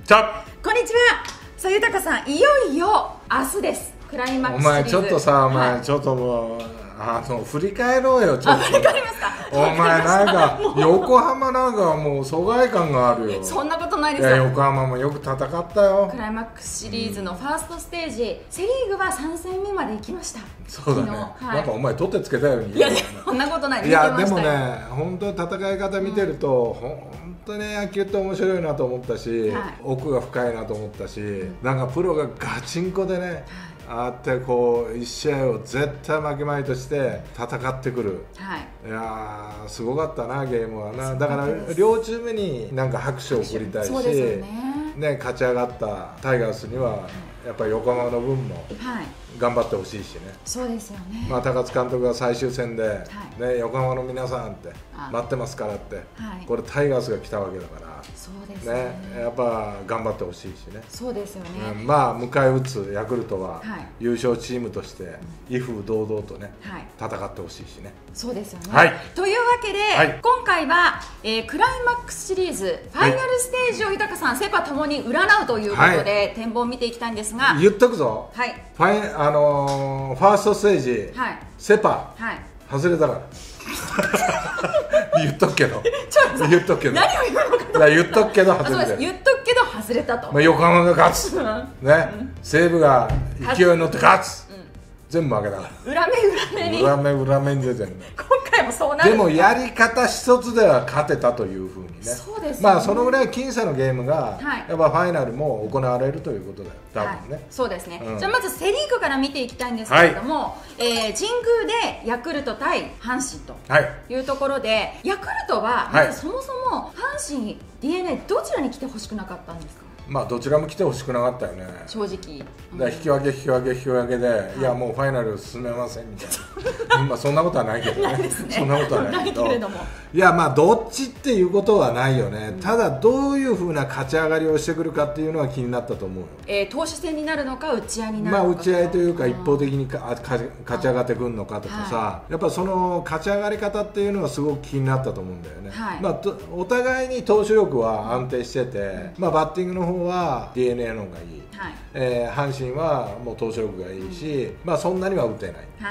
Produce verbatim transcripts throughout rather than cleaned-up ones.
ちゃこんにちは。さあ豊さん、いよいよ明日です。クライマックスシリーズ。 お前ちょっとさ、お前、 はい、 ちょっともうあの振り返ろうよ。ちょっと振り返りますか。 お前なんか横浜なんかもう疎外感があるよ。 そんなことないですよ。 いや横浜もよく戦ったよ。 クライマックスシリーズのファーストステージ、うん、セリーグはさん戦目まで行きました。 そうだね、はい、なんかお前取ってつけたように。 いやそんなことない。 いやでもね、本当に戦い方見てると、うん、本当に野球って面白いなと思ったし、はい、奥が深いなと思ったし、うん、なんかプロがガチンコでね、はい、ああってこういち試合を絶対負けまいとして戦ってくる、はい、いやーすごかったなゲームはな。だから両チームになんか拍手を送りたいし、 そうですよね。 ね、勝ち上がったタイガースにはやっぱり横浜の分も頑張ってほしいしね、はい、 そうですよね。 まあ、高津監督が最終戦で、はいね、横浜の皆さんって待ってますからって、はい、これタイガースが来たわけだから、 そうですね、 ね、やっぱ頑張ってほしいしね。 そうですよね、 うん、まあ迎え撃つヤクルトは優勝チームとして威風堂々とね、はい、戦ってほしいしね。 そうですよね、 はい、 というわけで、はい、今回は、えー、クライマックスシリーズファイナルステージを豊さん、セ・パともに占うということで、はい、展望を見ていきたいんですが、 言っとくぞ、 はい、 ファイ、あのー、ファーストステージ、はい、セ・パ、はい、外れたから言っとくけど言っとくけど何を言うのかと言っとくけど外れた。 言っとくけど外れたと、 まあ、横浜が勝つね、西武が勢いに乗って勝つ、うん、全部負けたから。 裏目裏目に裏目裏目に出てるの。 今回もそうなる。 でもやり方一つでは勝てたというふうにね。 そうですね。 まあそのぐらい僅差のゲームが、はい、やっぱファイナルも行われるということだよ多分ね、はい、 そうですね、うん、じゃあまずセ・リーグから見ていきたいんですけれども、はい、えー、神宮でヤクルト対阪神というところで、はい、ヤクルトはまずそもそも阪神 ディーエヌエー どちらに来てほしくなかったんですか。 まあどちらも来てほしくなかったよね、 正直、 うん、だ引き分け引き分け引き分けで、はい、いやもうファイナル進めませんみたいなまあそんなことはないけどねね、そんなことはないけど、 ないけれども、 いやまあどっちっていうことはないよね、うん、ただどういうふうな勝ち上がりをしてくるかっていうのは気になったと思うよ、えー、投手戦になるのか打ち合いになるのか、 まあ打ち合いというか一方的にか勝ち上がってくるのかとかさ、はい、やっぱその勝ち上がり方っていうのはすごく気になったと思うんだよね、はい、まあお互いに投手力は安定してて、うん、まあバッティングの方は ディーエヌエー の方がいい、はい、えー、阪神はもう投手力がいいし、うん、まあそんなには打てない、はい、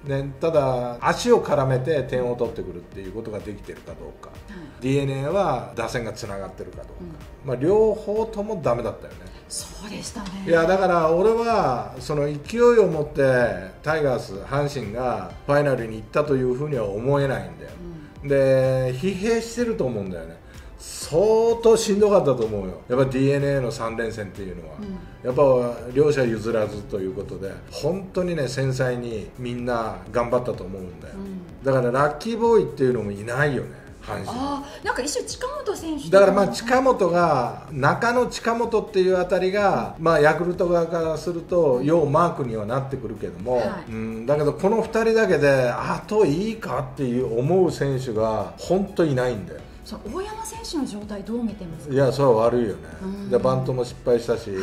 ね、ただ足を絡めて点を取ってくるっていうことができてるかどうか、はい、ディーエヌエー は打線がつながってるかどうか、うん、まあ両方ともダメだったよね。 そうでしたね。 いやだから俺はその勢いを持ってタイガース阪神がファイナルに行ったというふうには思えないんだよ、うん、で疲弊してると思うんだよね。相当しんどかったと思うよ、やっぱ ディーエヌエー のさん連戦っていうのは、うん、やっぱ両者譲らずということで本当にね繊細にみんな頑張ったと思うんだよ、うん、だからラッキーボーイっていうのもいないよね阪神。 あなんか一瞬近本選手だからまあ近本が中野近本っていうあたりが、まあ、ヤクルト側からすると要マークにはなってくるけども、はい、うん、だけどこのふたりだけであといいかっていう思う選手が本当いないんだよ。 その大山選手の状態どう見てますか。 いやそれは悪いよね、でバントも失敗したし、はい、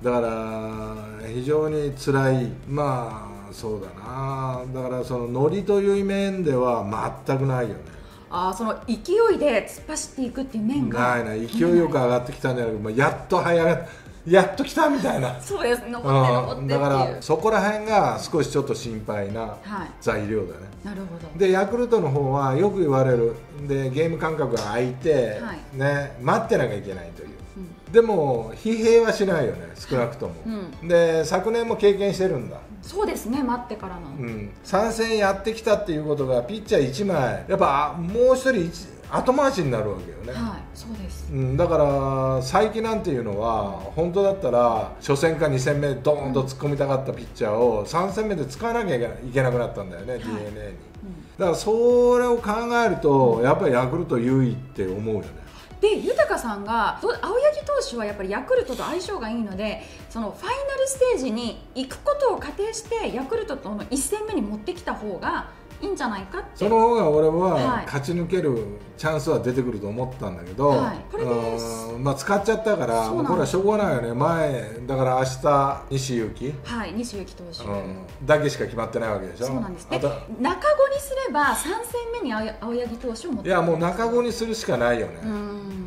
だから非常に辛い、まあそうだな、だからそのノリという面では全くないよね。 あその勢いで突っ走っていくっていう面がないない、勢いよく上がってきたんじゃなくて、まあ、やっと這い上がってやっと来たみたいなそうです、登って登ってっていう、 だからそこら辺が少しちょっと心配な材料だね、はい、 なるほど。 でヤクルトの方はよく言われるでゲーム間隔が空いて、はい、ね、待ってなきゃいけないという、うん、でも疲弊はしないよね少なくとも、うん、で昨年も経験してるんだ。 そうですね、待ってからの、 うん、さん戦やってきたっていうことがピッチャーいちまいやっぱもう一人後回しになるわけよね、 はい、そうです、 うん、だから才木なんていうのは本当だったら初戦かに戦目でドーンと突っ込みたかったピッチャーをさん戦目で使わなきゃいけなくなったんだよね、はい、ディーエヌエー に、うん、だからそれを考えるとやっぱりヤクルト優位って思うよね。 で豊さんが青柳投手はやっぱりヤクルトと相性がいいのでそのファイナルステージに行くことを仮定してヤクルトとのいち戦目に持ってきた方がいいんじゃないかって、 その方が俺は勝ち抜けるチャンスは出てくると思ったんだけど、はい、これでまあ使っちゃったからこれはしょうがないよね。前だから明日西勇輝、 はい、西勇輝投手、うん、 だけしか決まってないわけでしょ。 そうなんです。で中ごにすればさん戦目に青柳投手を持ってくる。 いやもう中ごにするしかないよね。うん、うん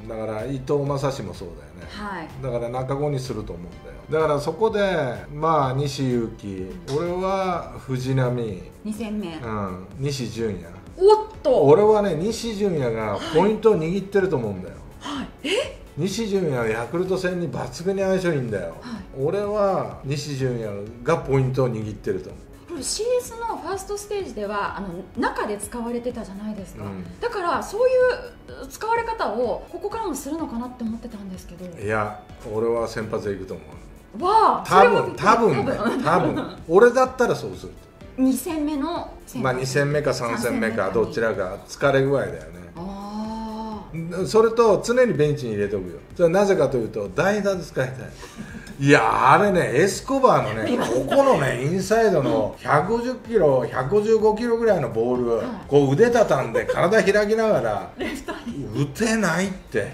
うん、だから伊藤将司もそうだよね、はい、だから中ごにすると思うんだよ。だからそこでまあ西勇輝、俺は藤波、 に戦目、 うん、西純也。 おっと、 俺はね西純也がポイントを握ってると思うんだよ、 はい、え西純也はヤクルト戦に抜群に相性いいんだよ、はい、俺は西純也がポイントを握ってると思う。 シーエス のファーストステージではあの中で使われてたじゃないですか、うん、だからそういう使われ方をここからもするのかなって思ってたんですけど、 いや俺は先発でいくと思う。 わあ、 多分多分ね多分俺だったらそうする。 に戦目のまあに戦目かさん戦目かどちらか疲れ具合だよね。 あ、 それと常にベンチに入れておくよ。それはなぜかというと代打で使いたい。いやあれね、エスコバーのねここのねインサイドのひゃくごじゅっキロひゃくごじゅうごキロぐらいのボール、はい、こう腕畳んで体開きながら打てないって。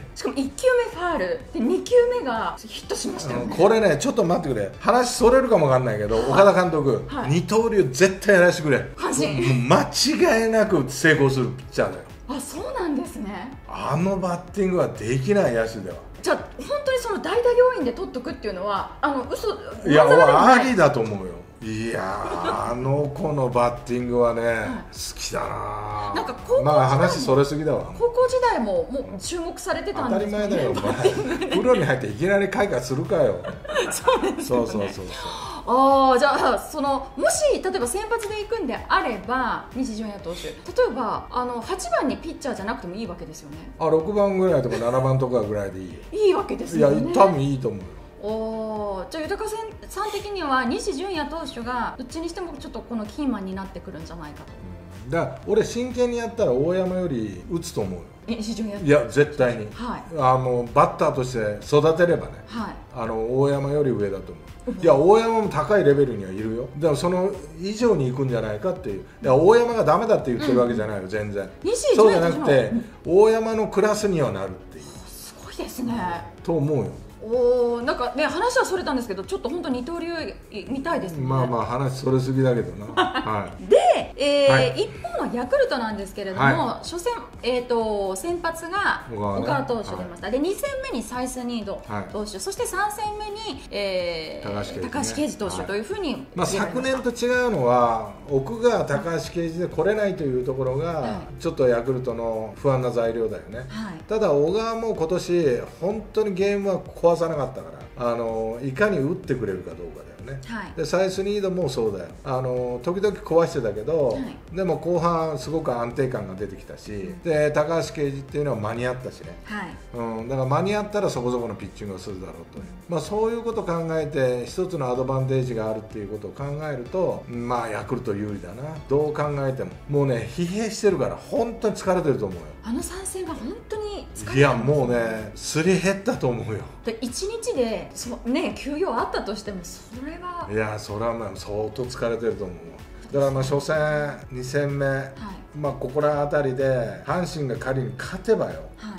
しかもいっ球目ファールでに球目がヒットしましたよね。 これねちょっと待ってくれ、話それるかもわかんないけど、はい、岡田監督、はい、二刀流絶対やらせてくれ。間違いなく成功するピッチャーだよ。 あ、そうなんですね。 あのバッティングはできない野手では。 じゃあ本当にその代打要員で取っとくっていうのはあの嘘いや俺ありだと思うよ。いやあの子のバッティングはね、はい、好きだな。 なんか高校時代も、 まあ話それすぎだわ。 高校時代ももう注目されてたんですよね。 当たり前だよお前プロに入っていきなり開花するかよ。 そうですよね。 そうそうそうそう。 ああ、じゃあそのもし例えば先発で行くんであれば西純也投手、例えばあのはちばんにピッチャーじゃなくてもいいわけですよね。 あ、ろくばんぐらいとかななばんとかぐらいでいい。 いいわけですよね。 いや多分いいと思うよ。 おじゃあ豊さん的には西純也投手がどっちにしてもちょっとこのキーマンになってくるんじゃないかと。 うん、だから俺真剣にやったら大山より打つと思うよ。 西純也。 いや絶対に、 はい、 あのバッターとして育てればね、はい、あの大山より上だと思う。いや大山も高いレベルにはいるよ。でもその以上に行くんじゃないかっていう。いや大山がダメだって言ってるわけじゃないよ、うん、全然。そうじゃなくて、うん、大山のクラスにはなるっていう。 すごいですね。 と思うよ。 おー、なんかね話はそれたんですけど、ちょっと本当二刀流見たいですね。 まあまあ話それすぎだけどな。はい、 で、えーはい、一方のヤクルトなんですけれども、はい、初戦、えー、と先発が小川投手出ました、はい、でに戦目にサイスニード投手、はい、そしてさん戦目に、えー、高橋奎二投手というふうに、はい、 まあ、昨年と違うのは奥が高橋奎二で来れないというところが、はい、ちょっとヤクルトの不安な材料だよね、はい、ただ小川も今年本当にゲームは壊さなかったから、あのいかに打ってくれるかどうかだよね、はい、でサイスニードもそうだよ。あの時々壊してたけど、はい、でも後半すごく安定感が出てきたし、うん、で高橋奎二っていうのは間に合ったしね、はい、うん、だから間に合ったらそこそこのピッチングをするだろうと、まあ、そういうことを考えて一つのアドバンテージがあるっていうことを考えると、まあヤクルト有利だな。どう考えてももうね疲弊してるから本当に疲れてると思うよ。 あの参戦が本当に疲れてる。 いやもうねすり減ったと思うよ。 でいちにちでそ、ね、休養あったとしてもそれはいやそれはまあ相当疲れてると思う。だからまあ初戦に戦目、はい、まあここら辺りで阪神が仮に勝てばよ、はい、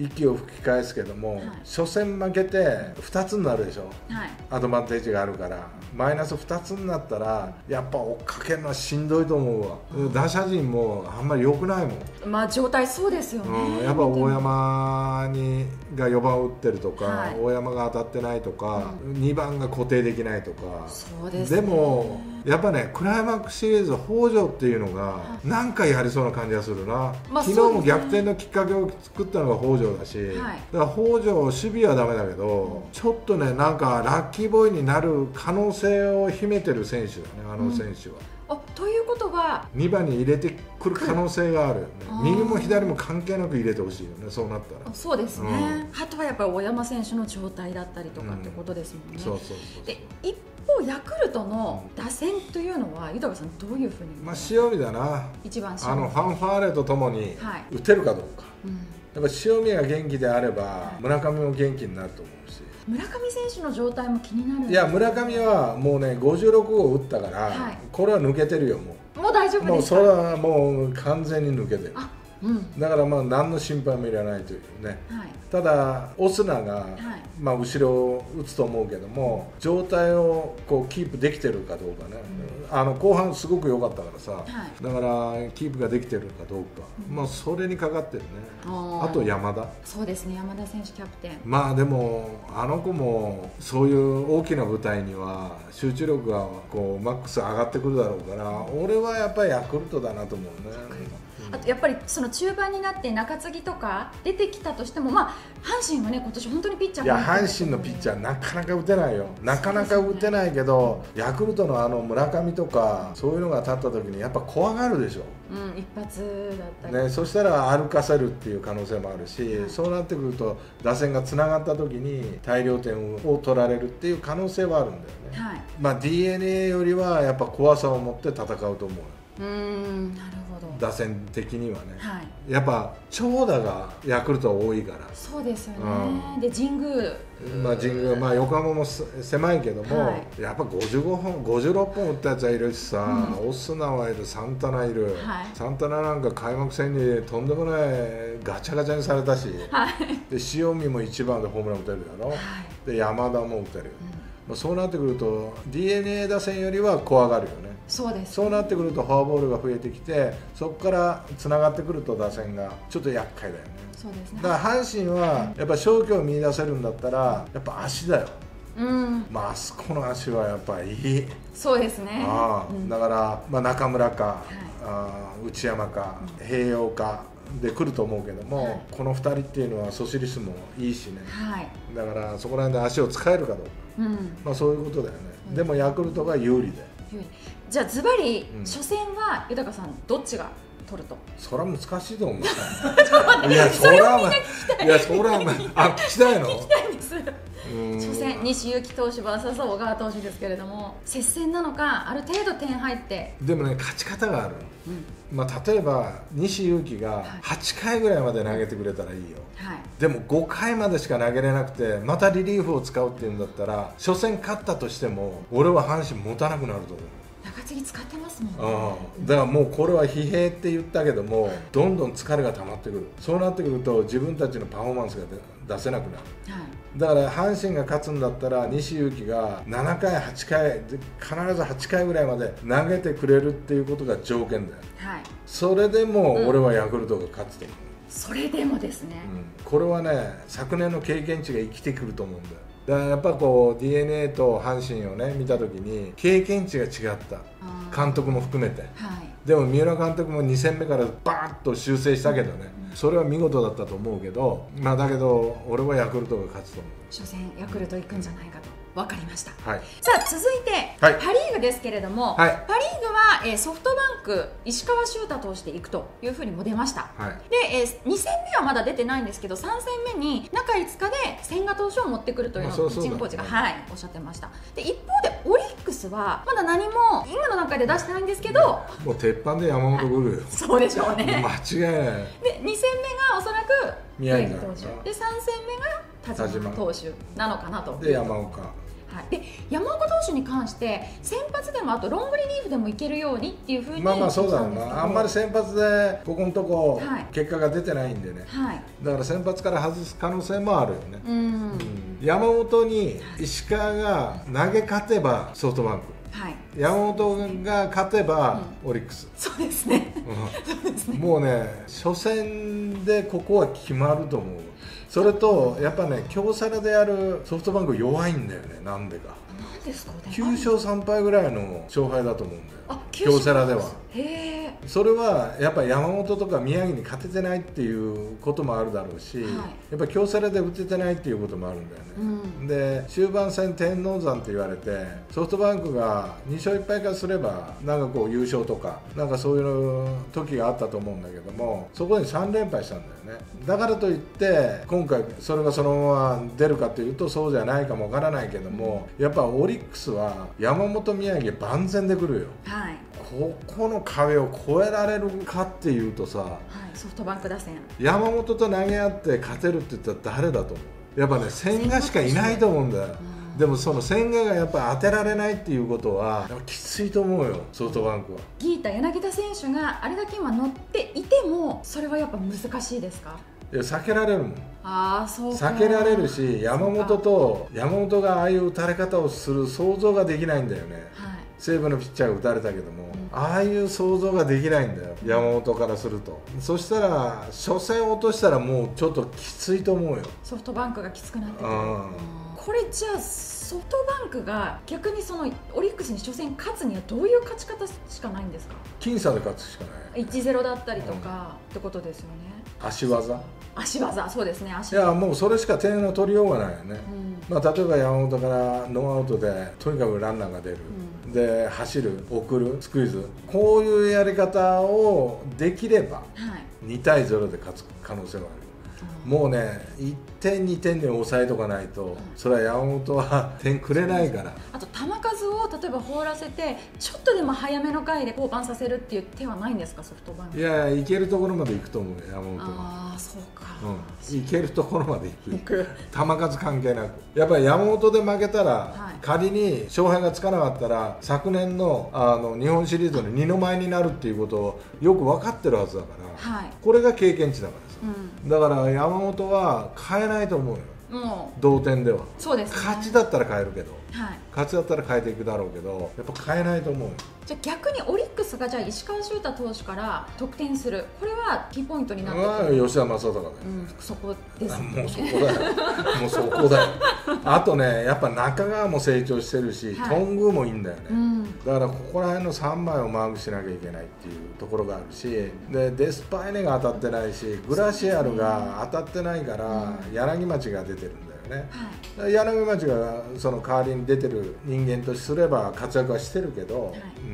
息を吹き返すけども、はい、初戦負けてふたつになるでしょ、はい、アドバンテージがあるからマイナスふたつになったらやっぱ追っかけるのはしんどいと思うわ、うん、打者陣もあんまり良くないもん。 まあ状態そうですよね、 うん、やっぱ大山にがよばんを打ってるとか、はい、大山が当たってないとか、うん、にばんが固定できないとか。 そうですね。 でもやっぱねクライマックスシリーズ北条っていうのが何かやりそうな感じがするな、まあ、昨日も逆転のきっかけを作ったのが北条だし、はい、だから北条守備はダメだけどちょっとねなんかラッキーボーイになる可能性を秘めてる選手だねあの選手は、 うん、あということはにばんに入れてくる可能性があるよね。右も左も関係なく入れてほしいよねそうなったら。 そうですね、うん、あとはやっぱり大山選手の状態だったりとかってことですもんね、うん、そうそうそうそう。で一方ヤクルトの打線というのは豊さんどういうふうに、 まあ、塩見だな。 一番あのファンファーレとともに打てるかどうか、はい、うん、やっぱ塩見が元気であれば、はい、村上も元気になると思うし。 村上選手の状態も気になるんです。 いや村上はもうねごじゅうろくごう打ったから、はい、これは抜けてるよもう。 もう大丈夫ですか。 もうそれはもう完全に抜けてる。 あ、 うん、だからまあ何の心配もいらないというね、はい、ただオスナが、はい、まあ後ろを打つと思うけども、状態をこうキープできてるかどうかね、うん、あの後半すごく良かったからさ、はい、だからキープができてるかどうか、うん、まあそれにかかってるね。あと山田、 そうですね、山田選手キャプテン。 まあでもあの子もそういう大きな舞台には集中力がこうマックス上がってくるだろうから、俺はやっぱりヤクルトだなと思うね。 あとやっぱりその中盤になって中継ぎとか出てきたとしても、まあ阪神はね今年本当にピッチャー、 いや阪神のピッチャーなかなか打てないよ、なかなか打てないけど、ヤクルトのあの村上とかそういうのが立った時にやっぱ怖がるでしょ。 うん、一発だったり、 ね、そしたら歩かせるっていう可能性もあるし、はい、そうなってくると打線がつながった時に大量点を取られるっていう可能性はあるんだよね、はい、まあ ディーエヌエー よりはやっぱ怖さを持って戦うと思うよ。 うーん、なるほど。 打線的にはね、はい、やっぱ長打がヤクルトは多いから。 そうですよね、うん、で神宮、 まあ、神宮、まあ、横浜も狭いけども、はい、やっぱごじゅうごほんごじゅうろっぽん打ったやつはいるしさ、うん、オスナはいる、サンタナいる、はい、サンタナなんか開幕戦にとんでもないガチャガチャにされたし、はい、で塩見もいちばんでホームラン打てるだろ、はい、で山田も打てる、うん、そうなってくると ディーエヌエー 打線よりは怖がるよね。 そうです、 そうなってくるとフォアボールが増えてきて、そこからつながってくると打線がちょっと厄介だよね。 そうですね、 だから阪神はやっぱ勝機を見出せるんだったらやっぱ足だよ、うん、まああそこの足はやっぱいい。 そうですね、 あ、うん、だから、まあ、中村か、はい、あ内山か、うん、併用かで来ると思うけども、はい、このふたりっていうのはソシリスもいいしね、はい、だからそこら辺で足を使えるかどうか、うん、まあそういうことだよね、うん、でもヤクルトが有利だよ。 じゃあズバリ、うん、初戦は豊さんどっちが取ると？ それは難しいと思ういやそれはいやそれはあ聞きたいの？ 聞きたいんです。初戦西勇輝投手 ブイエス 小川投手ですけれども、接戦なのかある程度点入って、 でもね勝ち方がある、うん、まあ、例えば西勇輝がはちかいぐらいまで投げてくれたらいいよ、はい、でもごかいまでしか投げれなくてまたリリーフを使うっていうんだったら、初戦勝ったとしても俺は阪神持たなくなると思う。 中継ぎ使ってますもんね。 ああ、だからもうこれは疲弊って言ったけども、どんどん疲れが溜まってくる。そうなってくると自分たちのパフォーマンスが出せなくなる、はい、だから阪神が勝つんだったら西勇輝がななかいはちかい必ずはちかいぐらいまで投げてくれるっていうことが条件だよ、はい、それでも俺はヤクルトが勝つと思う、 うん、それでもですね、 うん、これはね昨年の経験値が生きてくると思うんだよ。だからやっぱこう ディーエヌエー と阪神をね見たときに経験値が違った、監督も含めて、はい、でも三浦監督もに戦目からバーッと修正したけどね、うん、それは見事だったと思うけど、まあだけど俺はヤクルトが勝つと思う。 初戦ヤクルト行くんじゃないかと分かりました、 はい、さあ続いて、はい、パ・リーグですけれども、はい、パ・リーグは、えー、ソフトバンク石川柊太投手でいくというふうにも出ました、はい、で、えー、に戦目はまだ出てないんですけどさん戦目に中いつかで千賀投手を持ってくるというのをピッチングコーチが、はい、おっしゃってました。で一方でオリックスはまだ何も今の段階で出してないんですけど、 もう鉄板で山本来るよそうでしょうね、 間違いない。 でに戦目がおそらく宮城投手でさん戦目が田島投手なのかなと。 で山岡、 はい、で山岡投手に関して先発でもあとロングリリーフでもいけるようにっていうふうに、 まあまあそうだろうな、あんまり先発でここのとこ結果が出てないんでね、はい、だから先発から外す可能性もあるよね、うん、うん、山本に石川が投げ勝てばソフトバンク、はい、山本が勝てばオリックス、 うん、そうですね、 うん、そうですね、もうね初戦でここは決まると思う。それとやっぱね京セラでやるソフトバンク弱いんだよね、なんでか。 なんですかね、 きゅう勝さん敗ぐらいの勝敗だと思うんだよ、あ京セラでは。へー、それはやっぱ山本とか宮城に勝ててないっていうこともあるだろうし、はい、やっぱ京セラで打ててないっていうこともあるんだよね、うん、で終盤戦天王山って言われてソフトバンクがに勝いっ敗からすればなんかこう優勝とかなんかそういう時があったと思うんだけども、そこにさん連敗したんだよね。だからといって今回それがそのまま出るかというとそうじゃないかもわからないけども、やっぱオリックスは山本宮城万全で来るよ、はい、ここの壁を越えられるかっていうとさ、はい、 ソフトバンク打線山本と投げ合って勝てるって言ったら誰だと思う？やっぱね千賀しかいないと思うんだよ。 でもその千賀がやっぱ当てられないっていうことはきついと思うよ、ソフトバンクは。 ギータ柳田選手があれだけ今乗っていてもそれはやっぱ難しいですか？ いや避けられるもん。 ああ、そうか。 避けられるし、山本と山本がああいう打たれ方をする想像ができないんだよね、はい、西武のピッチャーが打たれたけども、うん、ああいう想像ができないんだよ、うん、山本からすると。そしたら初戦落としたらもうちょっときついと思うよ、ソフトバンクがきつくなってくる。これじゃあソフトバンクが逆にそのオリックスに初戦勝つにはどういう勝ち方しかないんですか？ 僅差で勝つしかない。 いちたいゼロだったりとか、うん、ってことですよね。 足技足技、そうですね。足いやもうそれしか点を取りようがないよね、うん、まあ、例えば山本からノーアウトでとにかくランナーが出る、うん、で走る、送る、スクイズ、こういうやり方をできれば、はい、にたいゼロで勝つ可能性はある。もうね、いってんにてんで抑えとかないと、それは山本は点くれないから。 あと球数を例えば放らせてちょっとでも早めの回で降板させるっていう手はないんですか、ソフトバンク？ いやいや、いけるところまで行くと思うよ、山本は。 ああ、そうか、 うん、いけるところまで行く球数関係なく。やっぱり山本で負けたら、はい、仮に勝敗がつかなかったら昨年 の, あの日本シリーズのにのまえになるっていうことをよく分かってるはずだから、はい、これが経験値だからさ、うん、だから山本は変えないと思うよ、もう同点では。 そうですね、 勝ちだったら変えるけど、 はい、 勝ちだったら変えていくだろうけど、やっぱ変えないと思う。 じゃあ逆にオリックスがじゃあ石川柊太投手から得点する、これはキーポイントになってくる。 吉田正尚だよ、 うん、そこですね。 もうそこだよもうそこだよあとね、やっぱ中川も成長してるし、はい、頓宮もいいんだよね、うん、だからここら辺のさんまいをマークしなきゃいけないっていうところがあるし、でデスパイネが当たってないし、グラシアルが当たってないから、うん、柳町が出てるんだよね、はい、柳町がその代わりに出てる人間とすれば活躍はしてるけど、はい、うん、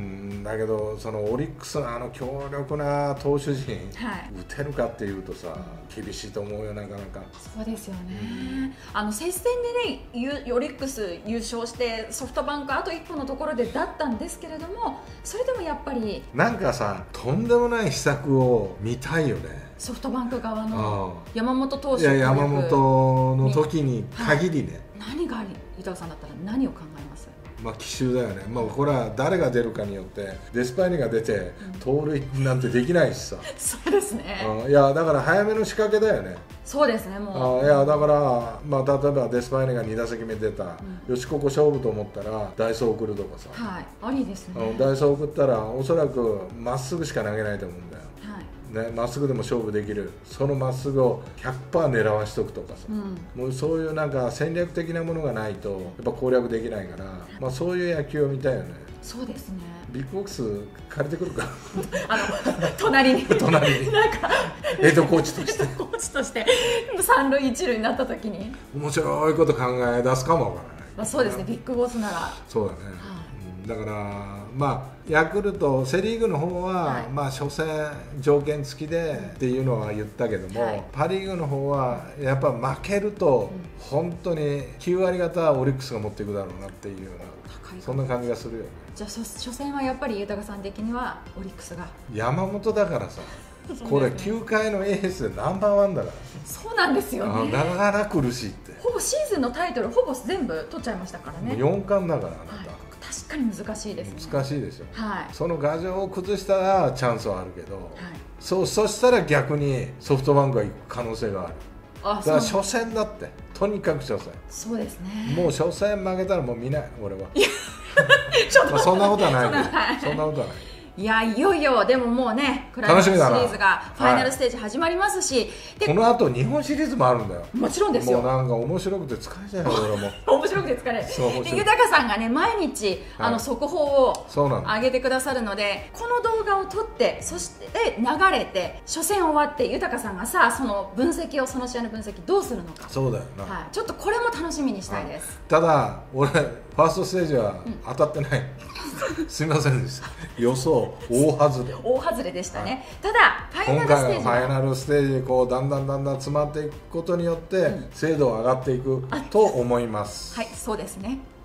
だけどそのオリックスのあの強力な投手陣、はい、打てるかっていうとさ、厳しいと思うよ、なかなか。 そうですよね、うん、あの接戦でね、オリックス優勝してソフトバンクあと一歩のところでだったんですけれども、それでもやっぱりなんかさ、とんでもない秘策を見たいよね、 ソフトバンク側の山本投手。 いや、山本の時に限りね、 はい、何があり、豊さんだったら何を考えます？ まあ奇襲だよね、まあ、これは誰が出るかによってデスパイネが出て盗塁なんてできないしさ、うん、 そうですね、 うん、いやだから早めの仕掛けだよね。 そうですね、もうあいやだから、まあ、例えばデスパイネがにだせきめ出た、うん、よしここ勝負と思ったらダイソー送るとかさ、 はい、ありですね、 ダイソー送ったらおそらくまっすぐしか投げないと思うんだよ、ね、まっすぐでも勝負できる、そのまっすぐを ひゃくパーセント 狙わしとくとかさ、うん、もうそういうなんか戦略的なものがないとやっぱ攻略できないから、まあ、そういう野球を見たいよね。 そうですね、 ビッグボックス借りてくるかあの隣に隣になんかヘッドコーチとしてコーチとして三塁一塁になった時に面白いこと考え出すかもわからない、 まあ、そうですね、ビッグボスならそうだね、はあ、だからまあヤクルトセ・リーグの方は、はい、まあ初戦条件付きでっていうのは言ったけども、はい、パ・リーグの方はやっぱ負けると本当にきゅうわり方オリックスが持っていくだろうなっていうような、そんな感じがするよね。 じゃあ初戦はやっぱり豊さん的にはオリックスが山本だからさこれきゅうかいのエースでナンバーワンだから。 そうなんですよね、 だから苦しいって。 ほぼシーズンのタイトルほぼ全部取っちゃいましたからね。 よんかんだからあなた、 はい、確かに難しいですね。 難しいでしょ、 はい、 その牙城を崩したらチャンスはあるけど、はい、そ, そしたら逆にソフトバンクが行く可能性がある。あだから初戦だって、とにかく初戦。 そうですね、 もう初戦負けたらもう見ない俺はちょっと、まあ、そんなことはないけど、はい、そんなことはない。 いやいよいよでももうねクライマックスシリーズがファイナルステージ始まりますし、はい、 でこの後日本シリーズもあるんだよ。 もちろんですよ。 もうなんか面白くて疲れちゃうよ俺も面白くて疲れる。で豊さんがね毎日、はい、あの速報を上げてくださるので、この動画を撮ってそして流れて初戦終わって豊さんがさその分析をその試合の分析どうするのか。 そうだよな、 はい、ちょっとこれも楽しみにしたいです。 ただ俺ファーストステージは当たってない、うん、すみませんでした。予想大外れ大外れでしたね、はい、ただファイナルステージは今回のファイナルステージでこうだんだんだんだん詰まっていくことによって、うん、精度が上がっていくと思います。 はい、そうですね。